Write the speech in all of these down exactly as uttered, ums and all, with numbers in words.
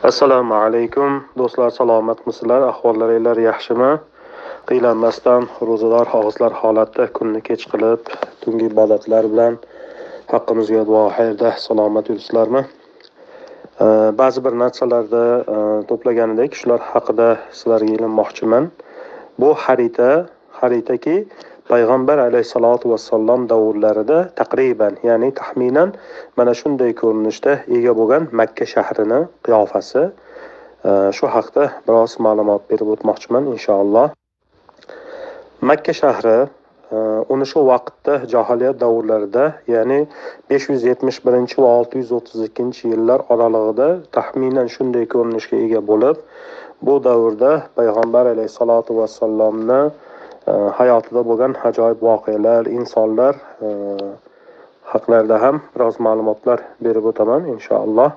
Assalomu alaykum do'stlar, salomatmisizlar? Ahvollaringiz yaxshimi? Qiylanmasdan ro'zador og'izlar holatda kunni kech qilib, tungi ibodatlar bilan haqqimizga duo xayrda salomat yuribsizlarmi? Ba'zi bir narsalarda to'plaganidek shular haqida sizlarga ilinmoqchiman. Bu xarita, xaritaki Payg'ambar alayhisolatu vassalom davrlarida taqriban, ya'ni taxminan mana shunday ko'rinishda ega bo'lgan Makka shahrining qiyofasi. Shu haqda biroz ma'lumot berib o'tmoqchiman inshaalloh. Makka shahri uni shu vaqtda jahiliyat davrlarida, ya'ni besh yuz yetmish birinchi va olti yuz o'ttiz ikkinchi yillar oralig'ida taxminan shunday ko'rinishga ega bo'lib, bu davrda Payg'ambar alayhisolatu vassalomni hayotida bo'lgan ajoyib voqealar, insonlar haqlarida ham biroz ma'lumotlar berib o'taman inshaalloh.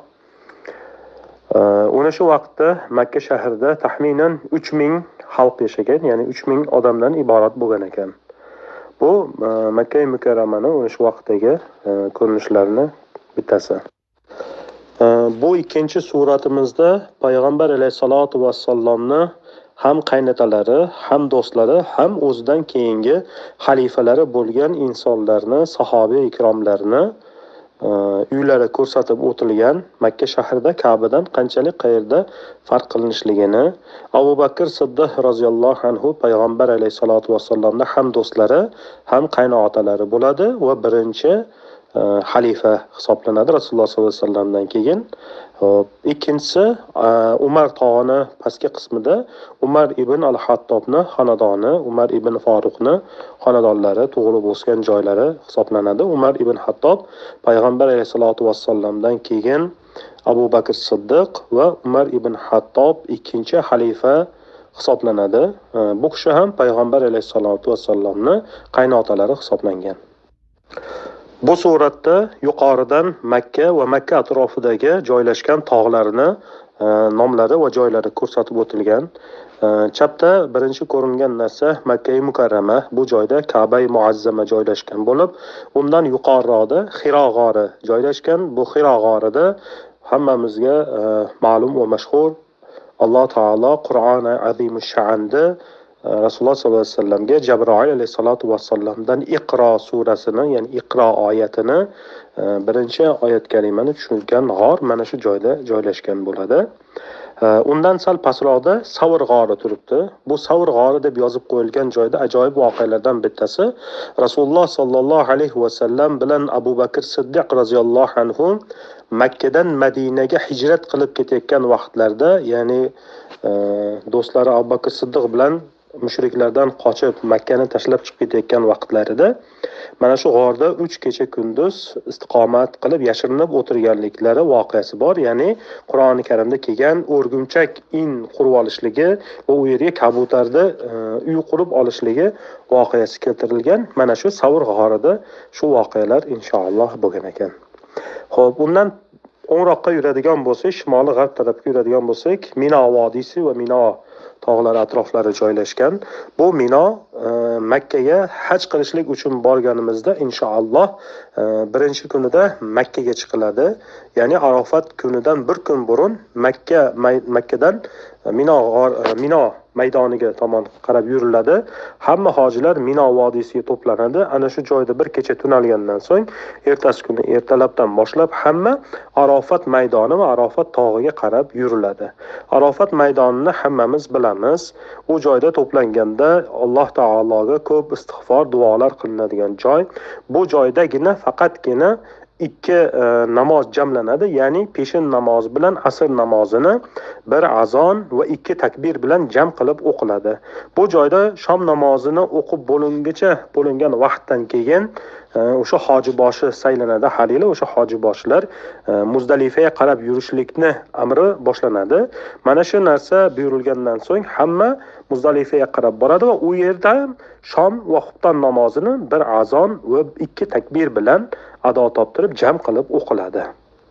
Uni shu vaqtda Makka shahrida taxminan uch ming xalq yashagan, ya'ni uch ming odamdan iborat bo'lgan ekan. Bu Makka mukarramani uni shu vaqtdagi ko'rinishlarini bittasi. Bu ikkinchi suratimizda Payg'ambar alayhisolatu vassalomni ham qaynotalari, ham do'stlari, ham o'zidan keyingi xalifalari bo'lgan insonlarni, sahobiy ikromlarni uylari ko'rsatib o'tilgan. Makka shahrida Ka'badan qanchalik qayerda farq qilinishligini, Abu Bakr Siddiq roziyallohu anhu Payg'ambar alayhisolatu vassalomning ham do'stlari, ham qaynotalari bo'ladi va birinchi xalifa hisoblanadi Rasululloh sollallohu alayhi vasallamdan keyin. Ikkinchisi Umar tog'ini pastki qismida Umar ibn al-Hattobni xonadoni, Umar ibn Faruqni xonadonlari, tug'ilib o'sgan joylari hisoblanadi. Umar ibn Hattob Payg'ambar alayhisolatu vassallamdan keyin Abu Bakr Siddiq va Umar ibn Hattob ikkinchi xalifa hisoblanadi. Bu kishi ham Payg'ambar alayhisolatu vassallamni qaynotalari hisoblangan. Bu suratda yuqoridan Makka va Makka atrofidagi joylashgan tog'larni nomlari va joylari ko'rsatib o'tilgan. Chapda birinchi ko'ringan narsa Makka-i Mukarrama. Bu joyda Ka'ba-i Muazzama joylashgan bo'lib, undan yuqoriroqda Hiro g'ori joylashgan. Bu Hiro g'orida hammamizga ma'lum va mashhur Alloh taolo Qur'oni Azimush sha'nda Rasululloh sollallohu alayhi vasallamga Jabroil alayhisolatu vassallamdan Iqro surasini, ya'ni Iqro oyatini, birinchi oyat kalimani tushungan g'or mana shu joyda joylashgan bo'ladi. Undan sal pastroqda Savr g'ori turibdi. Bu Savr g'ori deb yozib qo'yilgan joyda ajoyib voqealardan bittasi Rasululloh sollallohu alayhi vasallam bilan Abu Bakr Siddiq roziyallohu anhu Makkadan Madinaga hijrat qilib ketayotgan vaqtlarda, ya'ni do'stlari Abu Bakr Siddiq bilan mushriklardan qochib Makkani tashlab chiqib ketayotgan vaqtlarida mana shu g'orda uch kecha kunduz istiqomat qilib yashirinib o'tirganliklari voqeasi bor. Ya'ni Qur'oni Karimda kelgan o'rgimchak in qurib olishligi va u yerga kabutarda uy qurib olishligi voqeasi keltirilgan. Mana shu Savr g'orida shu voqealar inshaalloh bo'lgan ekan. Xo'p, undan o'nroqqa yuradigan bo'lsak, shimoli g'arb tarafga yuradigan bo'lsak, Mino vodiysi va Mino tog'lari atroflari joylashgan. Bu Mino Makkaga haj qilishlik uchun borganimizda inshaalloh birinchi kunida Makkaga chiqiladi. Ya'ni Arafat kunidan bir kun burun Makka Makkadan Mino Mino maydoniga tomon qarab yuriladi. Hamma hojilar Mino vodiysiga to'planadi. Ana shu joyda bir kecha tunalgandan so'ng ertasi kuni ertalabdan boshlab hamma Arafat maydoni va Arafat tog'iga qarab yuriladi. Arafat maydonini hammamiz bilamiz. U joyda to'planganda Alloh taologa ko'p istig'for, duolar qilinadigan joy. Bu joydagina faqatgina ikki e, namoz jamlanadi, ya'ni peshin namozi bilan asr namozini bir azon va ikki takbir bilan jam qilib o'qiladi. Bu joyda shom namozini o'qib bo'lingacha bo'lingan vaqtdan keyin o'sha hoji boshi saylanadi. Halila o'sha hoji boshlar Muzdalifaga qarab yurishlikni amri boshlanadi. Mana shu narsa buyurilgandan so'ng hamma Muzdalifaga qarab boradi va u yerda shom va xufton namozini bir azon va ikki takbir bilan ado toptirib jam qilib o'qiladi.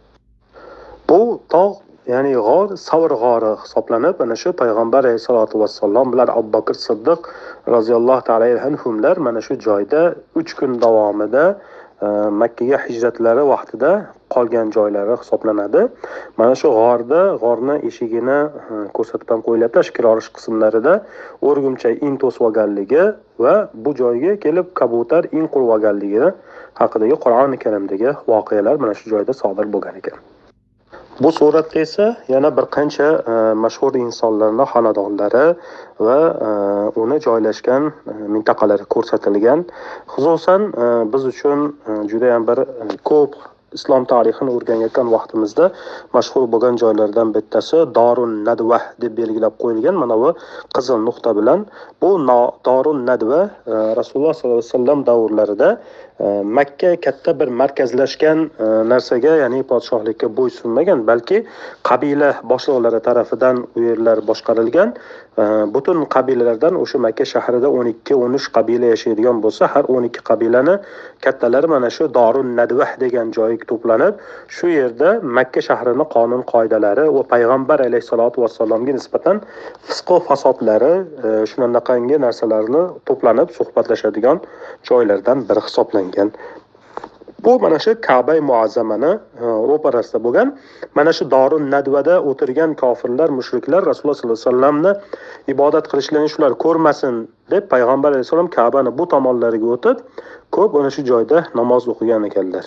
Bu tog' ya'ni g'or Savr g'ori hisoblanib, ana shu Payg'ambar alayhisolatu vassalom bilan Abu Bakr Siddiq roziyallohu ta'ala anhumlar mana shu joyda uch kun davomida Makkaga hijratlari vaqtida qolgan joylari hisoblanadi. Mana shu g'orda, g'orni eshigini ko'rsatib ham qo'yilyapti. Shikir olish qismlarida o'rgimchak in to'sib va bu joyga kelib kabutar in qurib olganligi haqidagi Qur'oni Karimdagi voqealar mana shu joyda sodir bo'lgan ekan. Bu suratda esa yana bir qancha mashhur insonlarning xonadonlari va uni joylashgan mintaqalari ko'rsatilgan. Xususan biz uchun juda ham bir ko'p islom tarixini o'rganayotgan vaqtimizda mashhur bo'lgan joylardan bittasi Darun Nadva deb belgilab qo'yilgan. Mana bu qizil nuqta bilan bu Darun Nadva Rasululloh sollallohu alayhi vasallam davrlarida Makka katta bir markazlashgan narsaga, ya'ni podshohlikka bo'ysunmagan, balki qabila boshliqlari tarafidan u yerlar boshqarilgan. Butun qabilalardan o'sha Makka shahrida o'n ikki o'n uch qabila yashaydigan bo'lsa, har o'n ikki qabilani kattalari mana shu Darun Nadva degan joyga to'planib, shu yerda Makka shahrining qonun qoidalari va payg'ambar alayhisolatu vassalomga nisbatan fisq va fasodlari, shunaqangi narsalarni to'planib suhbatlashadigan joylardan biri hisoblangan. Bu mana shu Ka'ba-i Muazzamani ro'parasida bo'lgan. Mana shu Darun Nadvada o'tirgan kofirlar, mushriklar Rasululloh sollallohu alayhi vasallamni ibodat qilishlarini shular ko'rmasin deb payg'ambar alayhisalom Ka'bani bu tomonlariga o'tib, ko'p ana shu joyda namoz o'qigan ekanlar.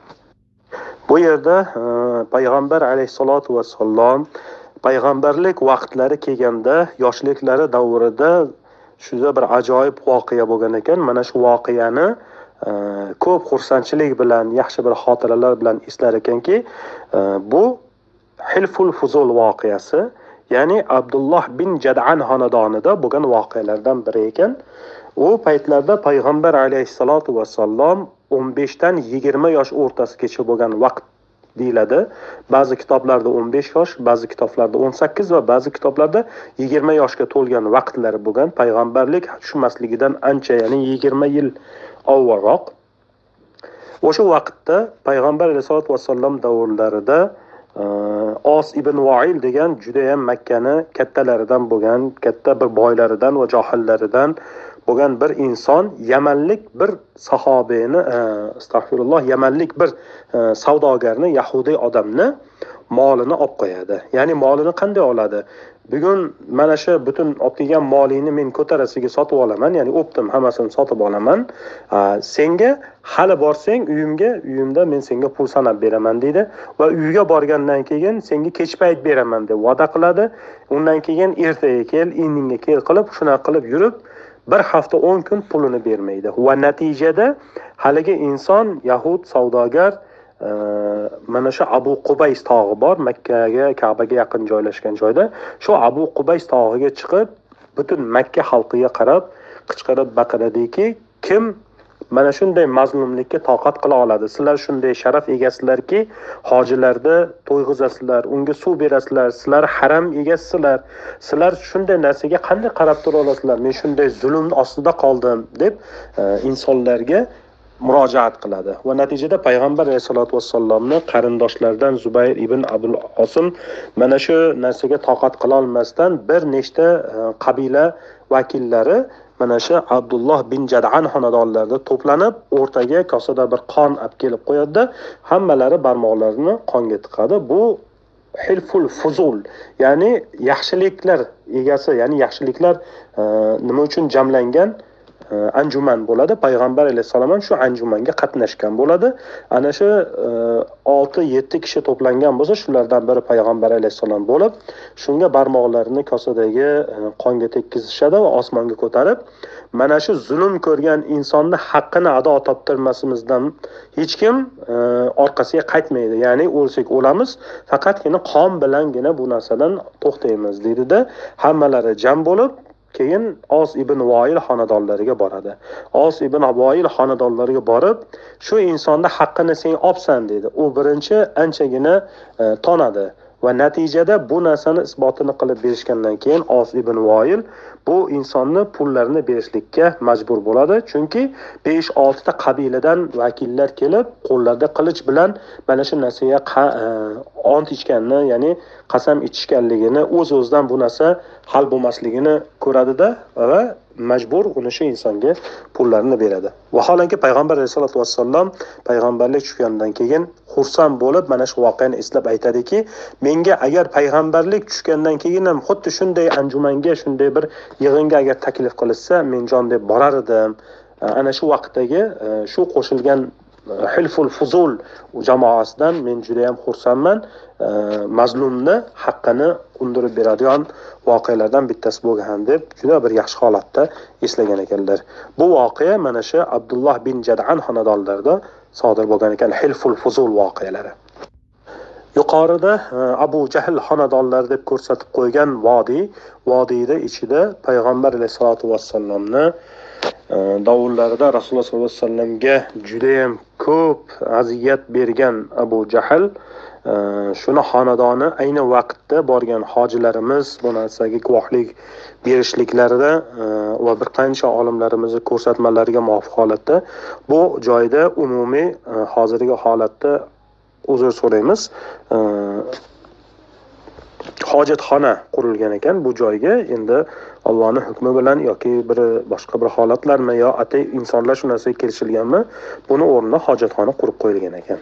Bu yerda payg'ambar alayhisolatu vassalom payg'ambarlik vaqtlari kelganda, yoshliklari davrida shunday bir ajoyib voqea bo'lgan ekan. Mana shu voqeani ko'p xursandchilik bilan, yaxshi bir xotiralar bilan eslar ekanki, bu Hilful Fuzul voqeasi, ya'ni Abdulloh bin Jad'an xonadonida bo'lgan voqealardan biri ekan. U paytlarda payg'ambar alayhisolatu vassalom o'n besh dan yigirma yosh o'rtasigacha bo'lgan vaqt deyiladi. Ba'zi kitoblarda o'n besh yosh, ba'zi kitoblarda o'n sakkiz va ba'zi kitoblarda yigirma yoshga to'lgan vaqtlari bo'lgan. Payg'ambarlik tushmasligidan ancha, ya'ni yigirma yil avvalroq. O'sha vaqtda payg'ambar alayhisolatu vassalom davrlarida Os ibn Va'il degan juda ham Makkani kattalaridan bo'lgan, katta bir boylaridan va johillaridan bo'lgan bir inson yamanlik bir sahobiyni, astag'firulloh, yamanlik bir savdogarni, yahudiy odamni molini olib qo'yadi. Ya'ni molini qanday oladi? Bugun mana shu butun olib kelgan molingni men ko'tarasiga sotib olaman, ya'ni o'pdim, hammasini sotib olaman. Senga hali borsang uyimga, uyimda men senga pul sanab beraman deydi va uyiga borgandan keyin senga kech payt beraman deb va'da qiladi. Undan keyin ertaga kel, indinga kel qilib, shuna qilib yurib bir hafta o'n kun pulini bermaydi. Va natijada haligi inson, yahud savdogar, mana shu Abu Qubays tog'i bor, Makkaga, Ka'baga yaqin joylashgan joyda. Shu Abu Qubays tog'iga chiqib, butun Makka xalqiga qarab qichqirib baqiradiki, kim mana shunday mazlumlikka toqat qila oladi? Sizlar shunday sharaf egasizlarki, hojilarda to'yg'izasizlar, unga suv berasizlar, sizlar haram egasizlar. Sizlar shunday narsaga qanday qarab tura olasizlar? Men shunday zulm ostida qoldim deb insonlarga murojaat qiladi. Va natijada payg'ambar alayhisolatu vassalomning qarindoshlaridan Zubayr ibn Abul Osim mana shu narsaga toqat qila olmasdan bir nechta qabila vakillari mana shu Abdulloh bin Jad'an xonadonlarida to'planib, o'rtaga kosada bir qon olib kelib qo'yadi. Hammalari barmoqlarini qonga tiqadi. Bu Hilful Fuzul, ya'ni yaxshiliklar egasi, ya'ni yaxshiliklar nima uchun jamlangan anjuman bo'ladi. Payg'ambar alayhisalom ham shu anjumanga qatnashgan bo'ladi. Ana shu olti yetti kishi to'plangan bo'lsa, shulardan biri payg'ambar alayhisalom bo'lib, shunga barmoqlarini kosadagi qonga tekkizishadi va osmonga ko'tarib, mana shu zulm ko'rgan insonni haqqini ado toptirmasimizdan hech kim orqasiga qaytmaydi. Ya'ni o'lsak o'lamiz, faqatgina qon bilangina bu narsadan to'xtaymiz dedi-da, hammalari jam bo'lib keyin Os ibn Va'il xonadonlariga boradi. Os ibn Va'il xonadonlariga borib, shu insonda haqqini sen olsan dedi. U birinchi anchagina e, tonadi va natijada bu narsani isbotini qilib berishgandan keyin Os ibn Va'il bu insonni pullarini berishlikka majbur bo'ladi. Chunki besh olti ta qabiladan vakillar kelib, qo'llarida qilich bilan mana shu narsaga ont ichganini, ya'ni qasam ichishganligini, o'z-o'zidan bu narsa hal bo'lmasligini ko'radida va majbur uni shu insonga pullarini beradi. Vaholanki payg'ambar alayhisolatu vassalom payg'ambarlik tushgandan keyin xursand bo'lib mana shu voqeani eslab aytadiki, menga agar payg'ambarlik tushgandan keyin ham xuddi shunday anjumanga, shunday bir yig'inga agar taklif qilishsa, men jon deb borar edim. Ana shu vaqtdagi shu qo'shilgan Hilful Fuzul jamoasidan men juda ham xursandman. Mazlumni haqqini undirib beradigan voqealardan bittasi bo'lgan deb juda bir yaxshi holatda eslagan ekanlar. Bu voqea mana shu Abdulloh bin Jad'an xonadonlarida sodir bo'lgan ekan, Hilful Fuzul voqealari. Yuqorida Abu Jahl xonadonlari deb ko'rsatib qo'ygan vodiy, vodiyda ichida payg'ambar alayhisolatu vassalomni davullarida Rasululloh sollallohu alayhi vasallamga juda ham ko'p aziyat bergan Abu Jahl shuni xonadoni ayni vaqtda borgan hojilarimiz bu narsaga guvohlik berishliklarida va bir qancha olimlarimizni ko'rsatmalariga muvofiq holatda bu joyda umumiy hozirgi holatda uzr so'raymiz hojatxona qurilgan ekan bu joyga. Endi Allohning hukmi bilan yoki bir boshqa bir holatlarmi yo atay insonlar shu narsaga kelishilganmi, buni o'rnida hojatxona qurib qo'yilgan ekan.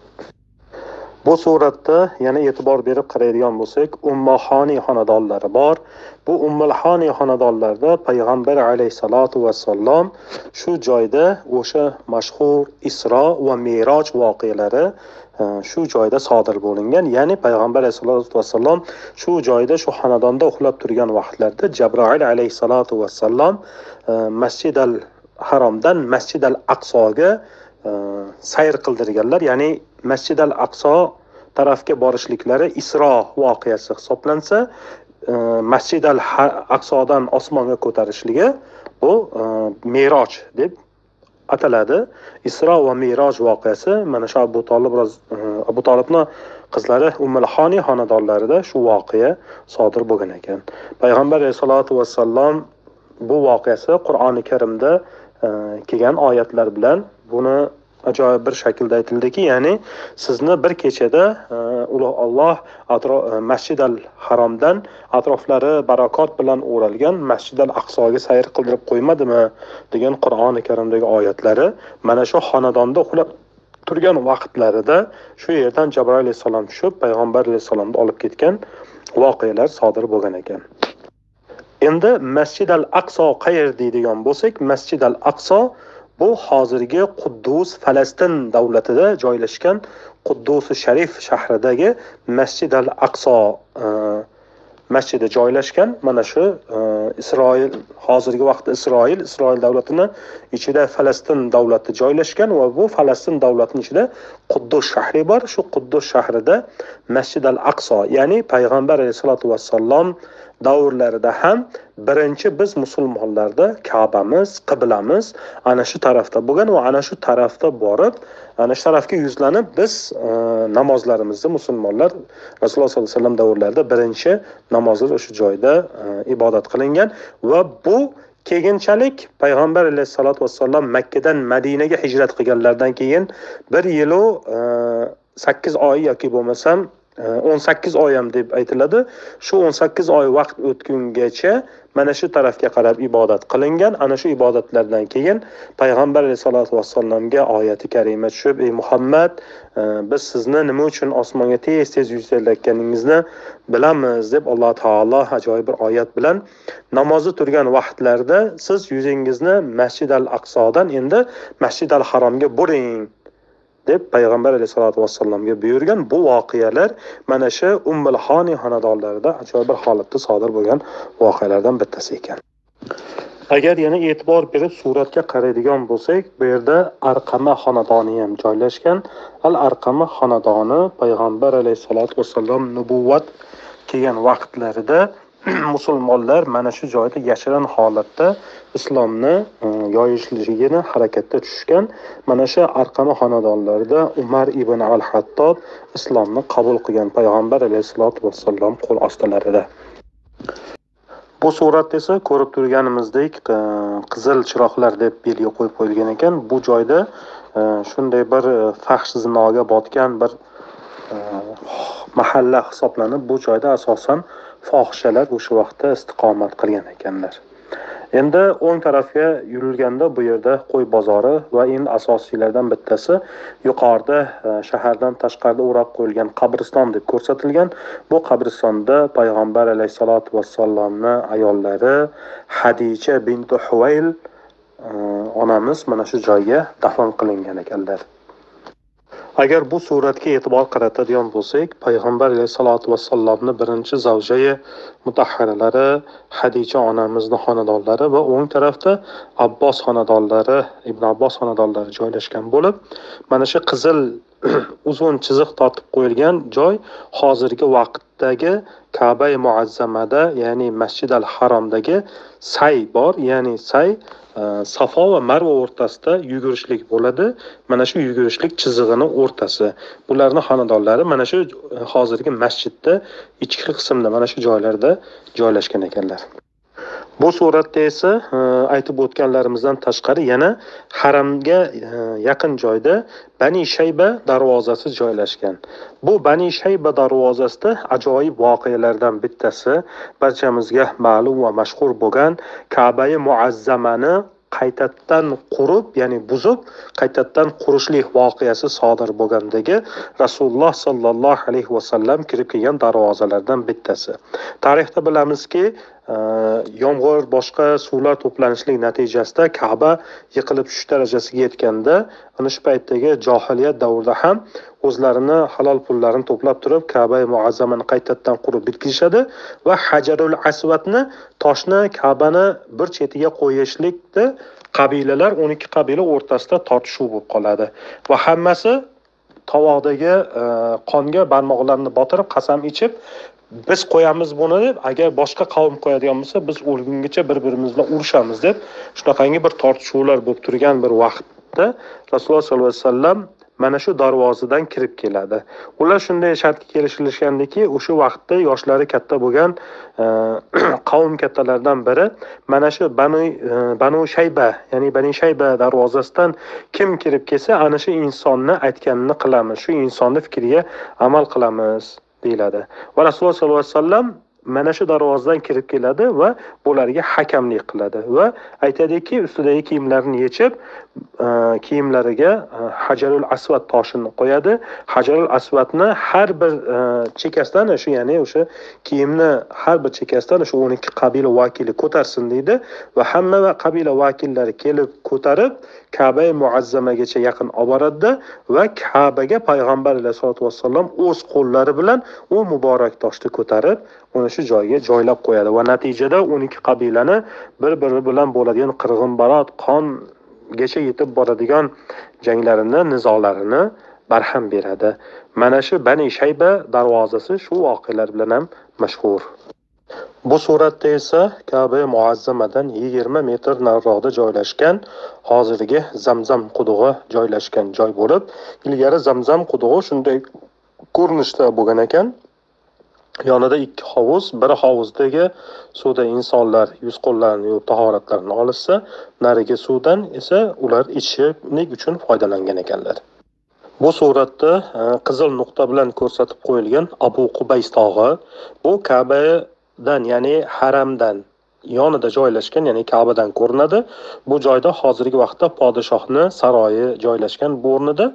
Bu suratda yana e'tibor berib qaraydigan bo'lsak, Ummuhani xonadonlari bor. Bu Ummuhani xonadonlarda payg'ambar alayhisolatu vassalom shu joyda o'sha mashhur Isro va Miroj voqealari shu joyda sodir bo'lingan. Ya'ni payg'ambar alayhisolatu vassalom shu joyda shu xonadonda uxlab turgan vaqtlarda Jabroil alayhisolatu vassalom Masjidal Haromdan Masjidal Aqsoga sayr qildirganlar. Ya'ni Masjidal Aqso tarafga borishliklari Isro voqeasi hisoblansa, Masjidal Aqsodan osmonga ko'tarishligi bu Miroj deb ataladi. Isro va Miroj voqeasi mana shu Abu Talib Abu Talibning qizlari Ummulhani xonadonlarida shu voqea sodir bo'lgan ekan. Payg'ambar alayhisolatu vassalom bu voqeasi Qur'oni Karimda kelgan oyatlar bilan buni ajoyib bir shaklda aytildiki, ya'ni sizni bir kechada Ulug' Alloh Masjidal Haromdan atroflari barakot bilan o'ralgan Masjidal Aqsoga sayr qildirib qo'ymadimi degan Qur'oni Karimdagi oyatlari mana shu xonadonda uxlab turgan vaqtlarida shu yerdan Jabroil alayhisalom tushib payg'ambar alayhisalomni olib ketgan voqealar sodir bo'lgan ekan. Endi Masjidal Aqso qayer deydigan bo'lsak, Masjidal Aqso bu hozirgi Quddus Falastin davlatida joylashgan Quddus Sharif shahridagi Masjidal Aqso masjidi joylashgan. Mana shu Isroil, hozirgi vaqtda Isroil, Isroil davlatini ichida Falastin davlati joylashgan va bu Falastin davlatining ichida Quddus shahri bor. Shu Quddus shahrida Masjidal Aqso, ya'ni payg'ambar alayhisolatu vassalom davrlarida ham birinchi biz musulmonlarda Ka'bamiz, qiblamiz ana shu tarafda bo'lgan va ana shu tarafda borib, ana shu tarafga yuzlanib biz e, namozlarimizni musulmonlar Rasululloh sollallohu alayhi vasallam davrlarida birinchi namozlar o'sha joyda e, ibodat qilingan va bu keyinchalik payg'ambar alayhisolatu vassalom Makka dan Madinaga hijrat qilganlardan keyin bir yil u sakkiz oy yoki bo'lmasam o'n sakkiz oy ham deb aytiladi. Shu o'n sakkiz oy vaqt o'tgungacha mana shu tarafga qarab ibodat qilingan. Ana shu ibodatlardan keyin payg'ambar alayhisolatu vassalomga oyati karima tushib, ey Muhammad, biz sizni nima uchun osmonga tez-tez yuksalayotganingizni bilamiz deb Alloh taolo ajoyib bir oyat bilan namozni turgan vaqtlarda siz yuzingizni Masjidal Aqsodan endi Masjidal Haromga buring deb payg'ambar alayhisolatu vassalomga buyurgan. Bu voqealar mana shu Ummulhani xonadonlarida ajoyib bir holatda sodir bo'lgan voqealardan bittasi ekan. Agar yana e'tibor berib suratga qaraydigan bo'lsak, bu yerda Arqama xonadoni ham joylashgan. Al-Arqama xonadoni payg'ambar alayhisolatu vassalom nubuvvat kelgan vaqtlarida musulmonlar mana shu joyda yashirin holatda islomni yoyishligini harakatga tushgan. Mana shu Arqama xonadonlarida Umar ibn al-Hattob islomni qabul qilgan payg'ambar alayhisolatu vassalom qo'l ostilarida. Bu surat esa ko'rib turganimizdek qizil chiroqlar deb belgi qo'yib qo'yilgan ekan. Bu joyda shunday bir fahsh zinoga botgan bir mahalla hisoblanib, bu joyda asosan fohishalar o'sha vaqtda istiqomat qilgan ekanlar. Endi o'ng tarafga yurilganda bu yerda qo'y bozori va eng asosiylardan bittasi yuqorida shahardan tashqarida o'rab qo'yilgan qabriston deb ko'rsatilgan. Bu qabristonda payg'ambar alayhisolatu vassalomni ayollari Hadija bint Huvayl onamiz mana shu joyga dafn qilingan ekanlar. Agar bu suratga e'tibor qaratadigan bo'lsak, payg'ambar alayhisolatu vassalomni birinchi zavjai mutahharalari Hadija onamizning xonadonlari va o'ng tarafda Abbos xonadonlari, Ibn Abbos xonadonlari joylashgan bo'lib, mana shu qizil uzun chiziq tortib qo'yilgan joy hozirgi vaqtdagi Ka'ba muazzamada, ya'ni Masjid al-Haromdagi say bor, ya'ni say Safo va Marva o'rtasida yugurishlik bo'ladi. Mana shu yugurishlik chizig'ining o'rtasi. Bularning xonadonlari mana shu hozirgi masjidda ichki qismda mana shu joylarda joylashgan ekanlar. Bu suratda esa aytib o'tganlarimizdan tashqari yana haramga yaqin joyda Bani Shayba darvozasi joylashgan. Bu Bani Shayba darvozasida ajoyib voqealardan bittasi, barchamizga ma'lum va mashhur bo'lgan Ka'ba muazzamani qaytadan qurib, ya'ni buzib, qaytadan qurishlik voqeasi sodir bo'lgandagi Rasululloh sallallohu alayhi vasallam kirib kelgan darvozalardan bittasi. Tarixda bilamizki, yomg'ir, boshqa suvlar to'planishlik natijasida Ka'ba yiqilib tushish darajasiga yetganda, ana shu paytdagi johiliyat davrida ham o'zlarini halol pullarini to'plab turib Ka'ba muazzamani qaytadan qurib bitkizishadi va Hajarul Aswadni, toshni Ka'bani bir chetiga qo'yishlikda qabilalar, o'n ikki qabila o'rtasida tortishuv bo'lib qoladi va hammasi tovoqdagi qonga barmoqlarini botirib qasam ichib, biz qo'yamiz buni deb, agar boshqa qavm qo'yadigan bo'lsa, biz o'lgungacha bir-birimiz bilan urushamiz deb, shunaqangi bir tortishuvlar bo'lib turgan bir vaqtda Rasululloh sollallohu alayhi vasallam mana shu darvozadan kirib keladi. Ular shunday shartga kelishilgandiki, o'sha vaqtda yoshlari katta bo'lgan qavm kattalaridan biri mana shu Banu Banu Shayba, ya'ni Bani Shayba darvozasidan kim kirib kelsa, ana shu insonni aytganini qilamiz, shu insonni fikriga amal qilamiz deyiladi. Va Rasululloh sollallohu alayhi vasallam mana shu darvozadan kirib keladi va bularga hakamlik qiladi va aytadiki, ustidagi kiyimlarini yechib, kiyimlariga Hajarul Aswad toshini qo'yadi. Hajarul Aswadni har bir chekkasidan, shu ya'ni o'sha kiyimni har bir chekkasidan shu o'n ikki qabila vakili ko'tarsin deydi va hamma va qabila vakillari kelib ko'tarib Ka'ba muazzamagacha yaqin olib boradi va Ka'baga payg'ambar alayhisolatu vassalom o'z qo'llari bilan u muborak toshni ko'tarib uni shu joyga joylab qo'yadi va natijada o'n ikki qabilani bir-biri bilan bo'ladigan qirg'inbarot, qongacha yetib boradigan janglarini, nizolarini barham beradi. Mana shu Bani Shayba darvozasi shu voqealar bilan ham mashhur. Bu suratda esa Ka'ba muazzamadan yigirma metr nariroqda joylashgan hozirgi Zamzam qudug'i joylashgan joy bo'lib, ilgari Zamzam qudug'i shunday ko'rinishda bo'lgan ekan. Yonida ikki hovuz, bir hovuzdagi suvda insonlar yuz qo'llarini yuvib tahoratlarini olishsa, narigi suvdan esa ular ichishlik uchun foydalangan ekanlar. Bu suratda qizil nuqta bilan ko'rsatib qo'yilgan Abu Qubays tog'i, bu Ka'badan, ya'ni haramdan yonida joylashgan, ya'ni Ka'badan ko'rinadi. Bu joyda hozirgi vaqtda podshohni saroyi joylashgan bu o'rnida,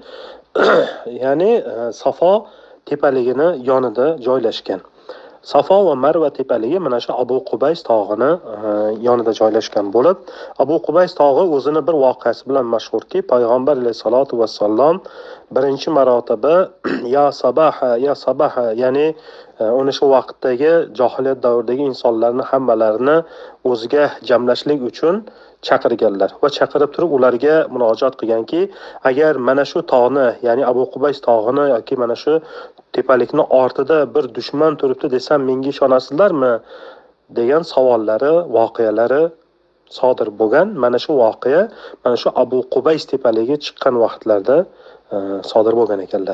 ya'ni Safo tepaligini yonida joylashgan. Safo va Marva tepaligi mana shu Abu Qubays tog'ini yonida joylashgan bo'lib, Abu Qubays tog'i o'zini bir voqeasi bilan mashhurki, payg'ambar alayhisolatu vassalom birinchi marotaba ya sabaha, ya sabaha, ya'ni uni shu vaqtdagi johiliyat davridagi insonlarni hammalarini o'ziga jamlashlik uchun chaqirganlar va chaqirib turib ularga murojaat qilganki, agar mana shu tog'ni, ya'ni Abu Qubays tog'ini yoki mana shu tepalikni ortida bir dushman turibdi desam menga ishonasizlarmi degan savollari, voqealari sodir bo'lgan. Mana shu voqea mana shu Abu Qubays tepaligiga chiqqan vaqtlarda sodir bo'lgan ekanlar.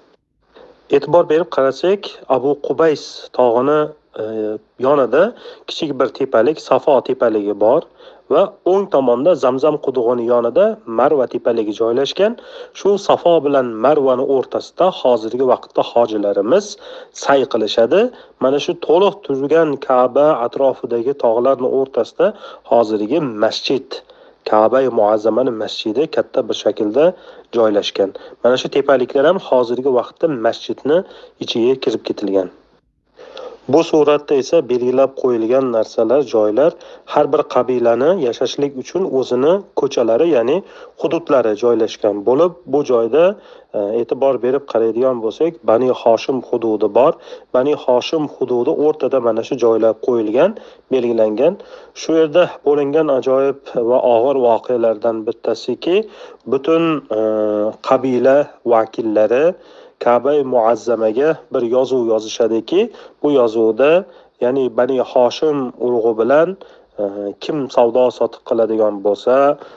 E'tibor berib qarasak, Abu Qubays tog'ini yonida kichik bir tepalik, Safo tepaligi bor va o'ng tomonda Zamzam qudug'ining yonida Marva tepaligi joylashgan. Shu Safo bilan Marvani o'rtasida hozirgi vaqtda hojilarimiz sa'y qilishadi. Mana shu to'liq turgan Ka'ba atrofidagi tog'larning o'rtasida hozirgi masjid, Ka'ba-i Muazzamani masjidi katta bir shaklda joylashgan. Mana shu tepaliklar ham hozirgi vaqtda masjidni ichiga kirib ketilgan. Bu suratda esa belgilab qo'yilgan narsalar, joylar har bir qabilani yashashlik uchun o'zini ko'chalari, ya'ni hududlari joylashgan bo'lib, bu joyda e'tibor berib qaraydigan bo'lsak, Bani Hoshim hududi bor. Bani Hoshim hududi o'rtada mana shu joylab qo'yilgan, belgilangan. Shu yerda bo'lingan ajoyib va og'ir voqealardan bittasiki, butun qabila vakillari Ka'ba-i Muazzamaga bir yozuv yozishadiki, bu yozuvda ya'ni Bani Hoshim urug'i bilan kim savdo sotiq qiladigan bo'lsa,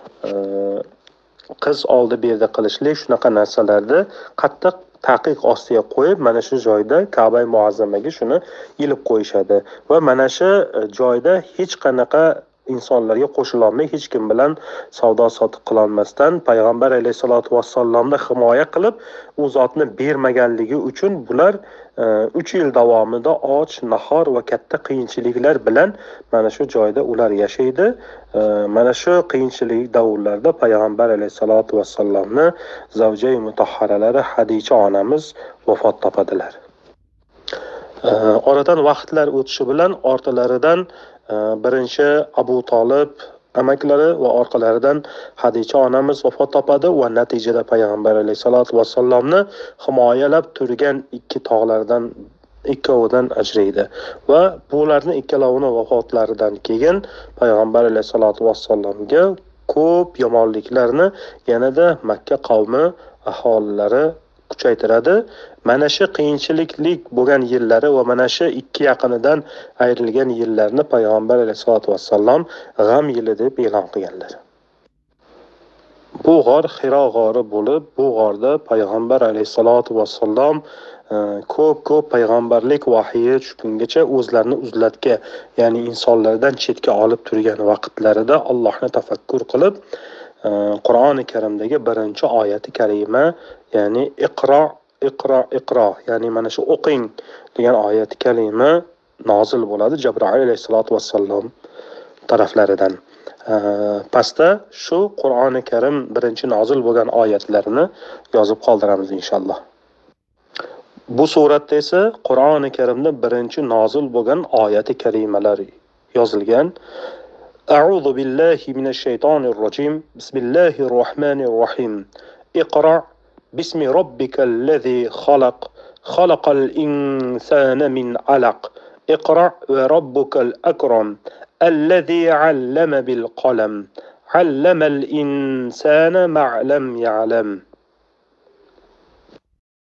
qiz oldi berdi qilishlik shunaqa narsalarni qattiq taqiq ostiga qo'yib, mana shu joyda Ka'ba-i Muazzamaga shuni ilib qo'yishadi va mana shu joyda hech qanaqa insonlarga qo'shilolmay, hech kim bilan savdo sotiq qilolmasdan payg'ambar alayhisolatu vassalomni himoya qilib, u zotni bermaganligi uchun bular uch yil davomida och, nahor va katta qiyinchiliklar bilan mana shu joyda ular yashaydi. Mana shu qiyinchilik davrlarida payg'ambar alayhisolatu vassalomni zavjai mutahharalari Hadicha onamiz vafot topadilar. Oradan vaqtlar o'tishi bilan ortalaridan birinchi Abu Talib amaklari va orqalaridan Hadicha onamiz vafot topadi va natijada payg'ambar alayhisolatu vassalomni himoyalab turgan ikki tog'lardan ikkovidan ajraydi va bularni ikkalovini vafotlaridan keyin payg'ambar alayhisolatu vassalomga ko'p yomonliklarni yanada Makka qavmi aholilari kuchaytiradi. Mana shu qiyinchiliklik bo'lgan yillari va mana shu ikki yaqinidan ayrilgan yillarni payg'ambar alayhisolatu vassalom g'am yili deb e'lon qilganlar. Bu g'or Hiro g'ori bo'lib, bu g'orda payg'ambar alayhisolatu vassalom ko'p ko'p payg'ambarlik vahiyi tushgungacha o'zlarini uzlatga, ya'ni insonlardan chetga olib turgan vaqtlarida Allohni tafakkur qilib, Qur'oni Karimdagi birinchi oyati karima, ya'ni Iqro, Iqro, Iqro, ya'ni mana shu o'qing degan oyati kalima nozil bo'ladi Jabroil alayhisolatu vassalom taraflaridan. Pastda shu Qur'oni Karim birinchi nozil bo'lgan oyatlarini yozib qoldiramiz inshaalloh. Bu suratda esa Qur'oni Karimda birinchi nozil bo'lgan oyati karimalar yozilgan. A'udhu billahi minash shaytonir rojim. Bismillahir rohmanir rohim. Iqra bismi robbikal ladzi xalaq. Xalaqal insana min alaq. Iqra va robbukal akram. Alladzi 'allama bil qalam. 'Allamal insana ma lam ya'lam.